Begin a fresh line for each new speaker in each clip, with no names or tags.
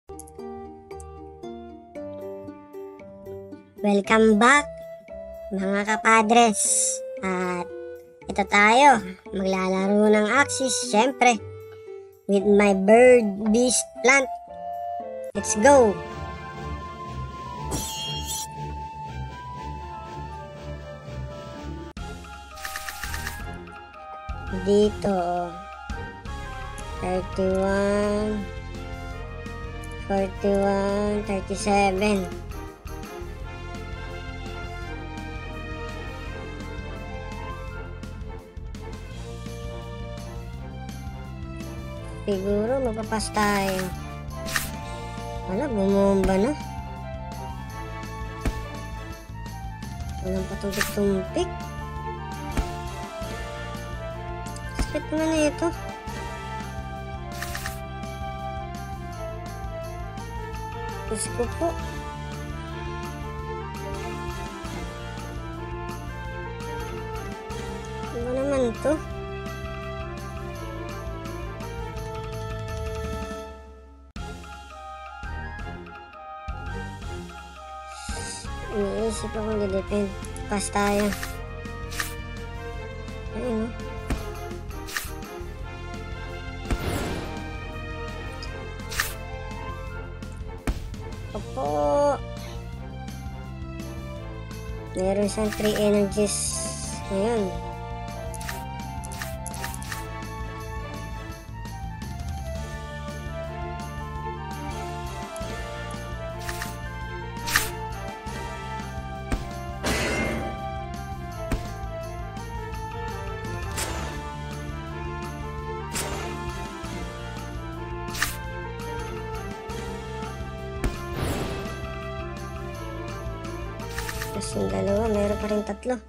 Welcome back mga kapadres. At ito tayo, maglalaro ng Axis syempre with my bird beast plant. Let's go. Dito 31 41 37. Siguro mapapas tayo. Wala, bumomba na. Walang patumpik-tumpik. Sakit naman na ito. Diyos ko po. Ano naman ito? Iniisip akong didepend. Pas tayo. Ayun, no? Opo. Meron siyang 3 energies. Ngayon. Tapos yung dalawa, mayroon pa rin 3.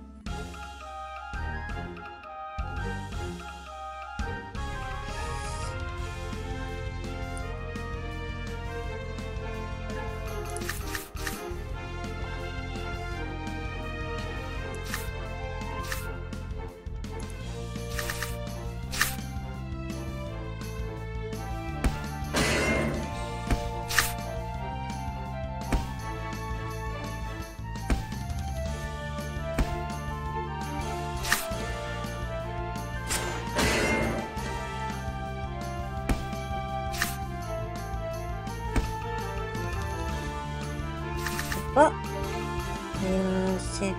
Po. Ayun, set.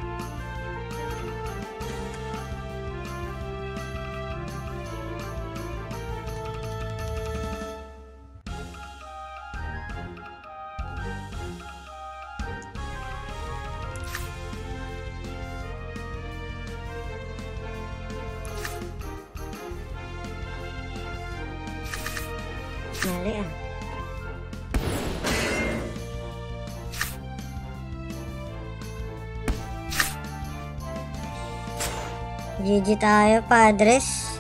Mali ah. GG tayo, padres.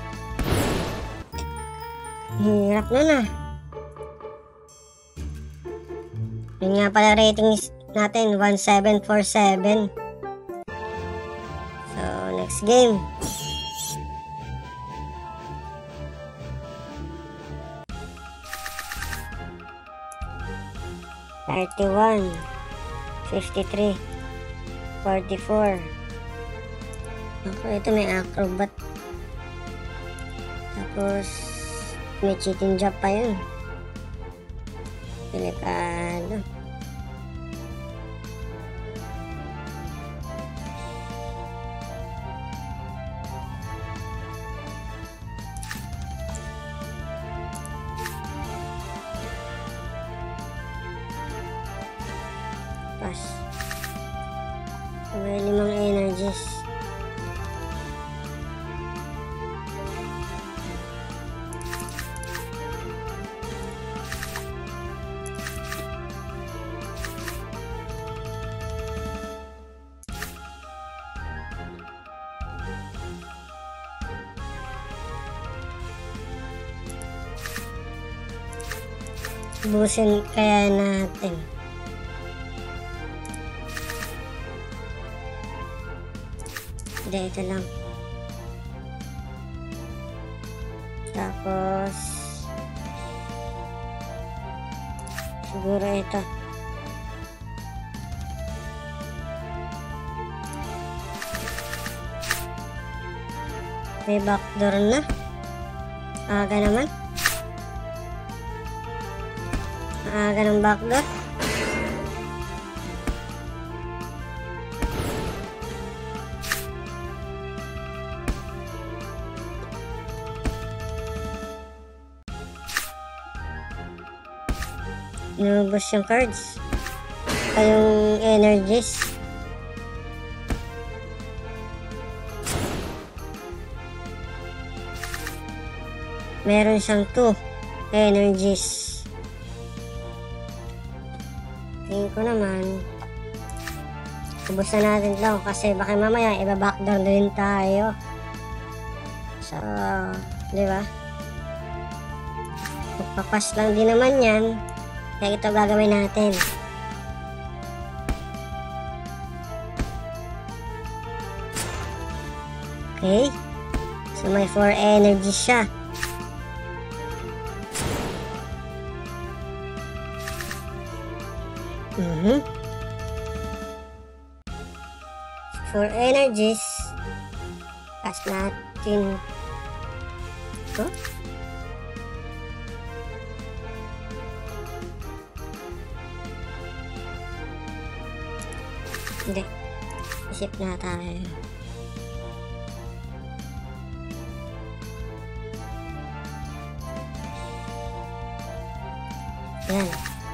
Hirap na na. Yun nga pala ratings natin, 1747. So, next game. $31, $53, $44. Ako, ito may acrobat. Tapos, may cheating job pa yun. Delikado. Pas. May 5 energies. Busin kaya natin. Hindi, ito lang. Tapos Siguro ito. May backdoor na. Aga naman. Aga ng backdoor. Inubos yung cards. Yung energies. Meron siyang 2 energies. Tingin ko naman ubos na natin ito kasi baka mamaya iba-backdoor din tayo. So, di ba? Magpapas lang din naman yan. Kaya ito gagawin natin. Okay. So may 4 energy siya. For energies, pass natin ito. Hindi. Isip na tayo. Yan.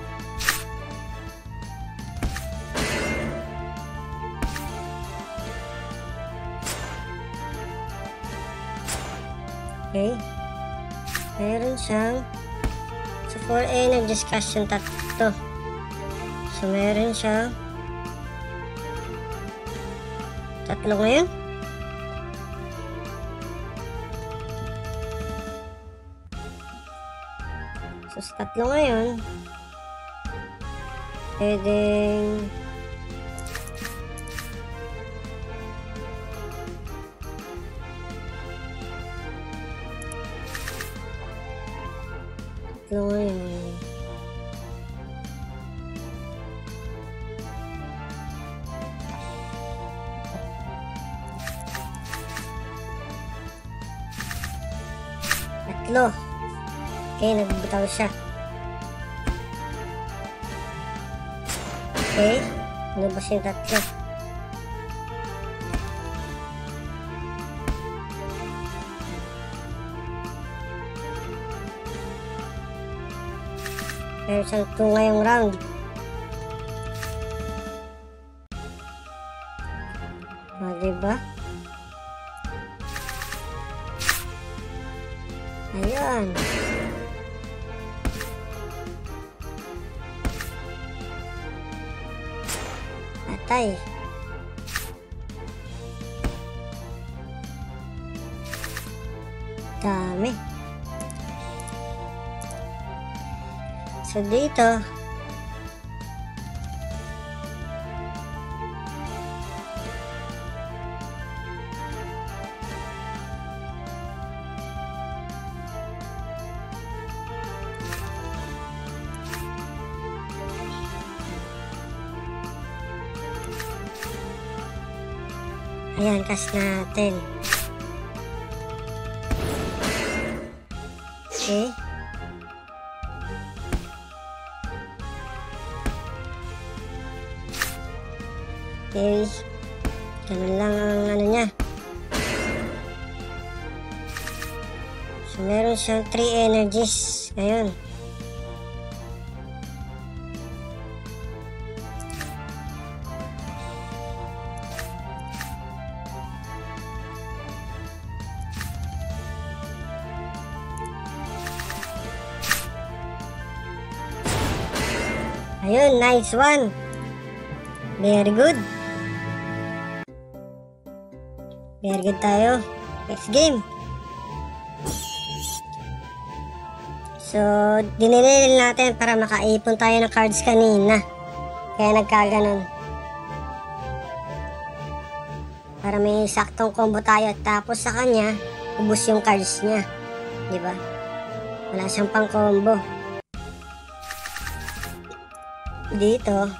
Okay. Meron siyang so 4 energies cash yung tatlo. So meron siyang tatlo ngayon. So sa tatlo ngayon pwedeng tatlo ngayon tatlo. Okay, nagbitaw siya. Okay, nabas yung tatlo. Meron siyang 2 ngayong round. O, diba? Ayan. Patay. Dami. So dito ayan, cash natin. Okay. Okay. Ganun lang ang ano niya. So meron siyang 3 energies ngayon. Ayun, nice one. Very good. Very good tayo. Next game. So, dinilil natin para makaipon tayo ng cards kanina. Kaya nagkaganon. Para may saktong combo tayo. Tapos sa kanya, ubos yung cards niya. Diba? Wala siyang pang combo. dito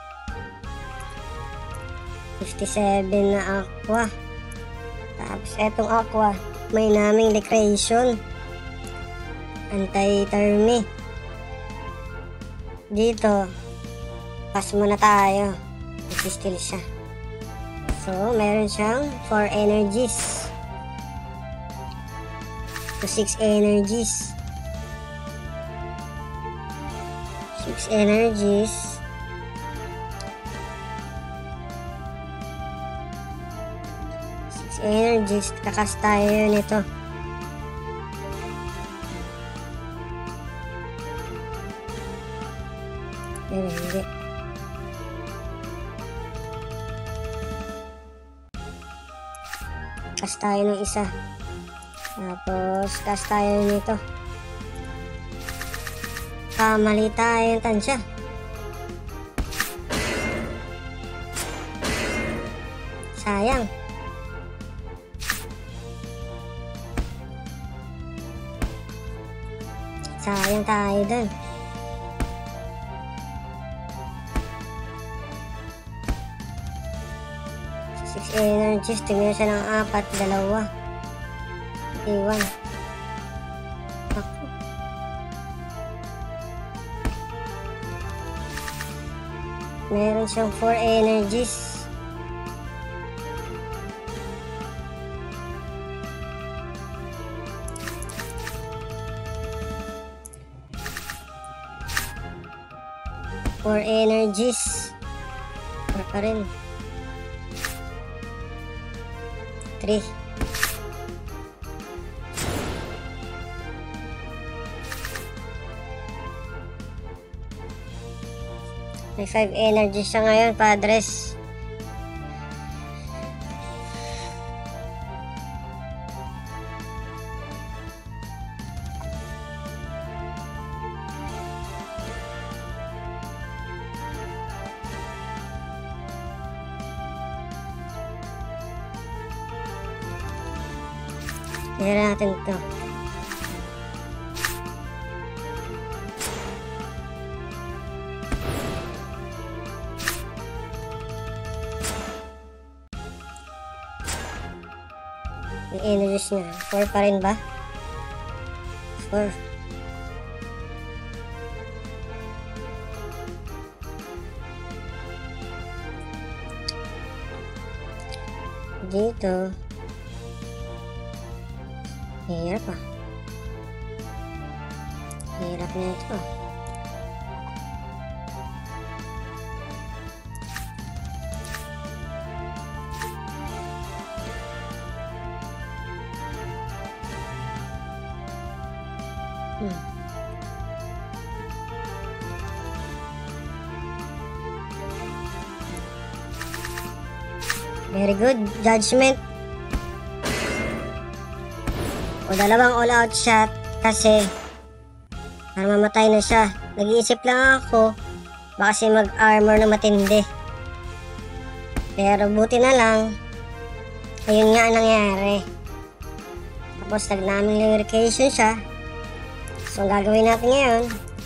57 na aqua. Tapos etong aqua may naming recreation, anti-thermi. Dito pass muna tayo, nag-steal siya. So meron siyang 4 energies to 6 energies. 6 energies. Kakas tayo nito. Hindi. Kakas tayo ng isa. Tapos kakas tayo nito. Mali tayo yung tansya. Sayang. Sayang tayo dun. Six energies, tingnan siya ng 4, 2. Iwan. Ako. Meron siyang 4 energies. For energies 4 pa rin. 3. May 5 energies siya ngayon, Padres. Hira natin ito. Yung energies niya 4 pa rin ba? 4. Dito hirap ah. Hirap na ito. Very good. Judgment. O dalawang all out shot kasi para mamatay na siya. Nag-iisip lang ako baka kasi mag-armor na matindi. Pero buti na lang ayun nga ang nangyari. Tapos nagnaming lubrication siya. So ang gagawin natin ngayon,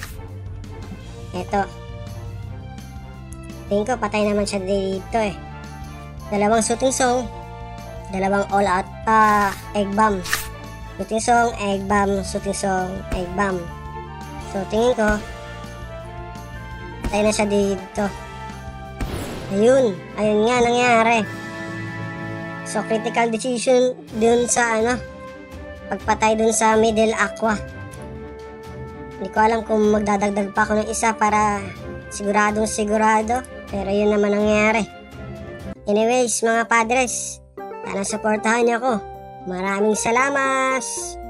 eto. Tingin ko patay naman siya dito eh. Dalawang shooting song, dalawang all out egg bomb. Shooting song, egg bomb, shooting song, egg bomb. So tingin ko patay na siya dito. Ayun nga nangyari. So critical decision dun sa pagpatay dun sa middle aqua. Hindi ko alam kung magdadagdag pa ako ng isa para sigurado, pero yun naman nangyari. Anyways mga Padres, sana supportahan niyo ako. Maraming salamat!